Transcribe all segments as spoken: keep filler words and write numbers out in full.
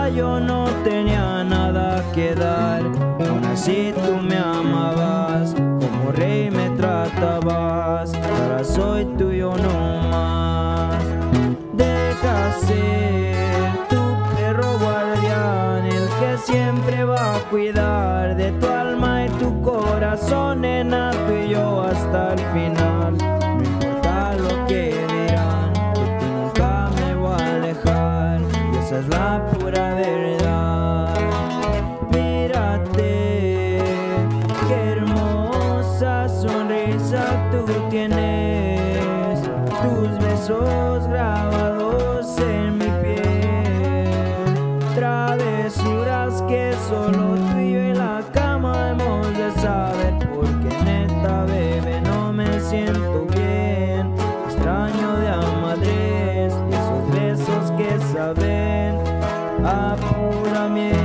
sola yo no tenía nada que dar. Aún así tú me amabas, como rey me tratabas. Ahora soy tuyo no más. Deja ser tu perro guardián, el que siempre va a cuidar de tu alma y tu corazón, nena, tú y yo hasta el final. No importa lo que dirán, de ti nunca me voy a alejar, y esa es la pura verdad. Mírate, qué hermosa sonrisa tú tienes, tus besos grabados en mi piel, travesuras que solo tú y yo en la cama hemos de saber, porque neta, bebé, no me siento bien. Extraño de a madres y esos besos que saben a pura miel.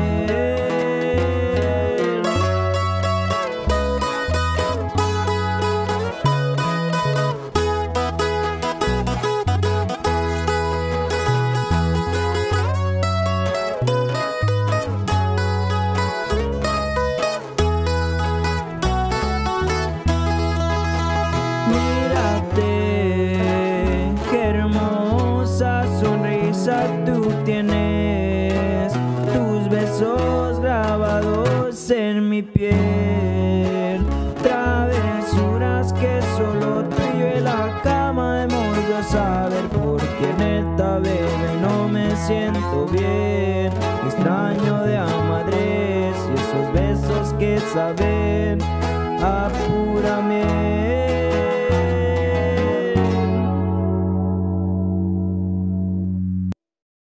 Sonrisa tú tienes, tus besos grabados en mi piel, travesuras que solo tú y yo en la cama hemos de saber, porque neta, bebé, no me siento bien. Extraño de a madres y esos besos que saben a pura miel.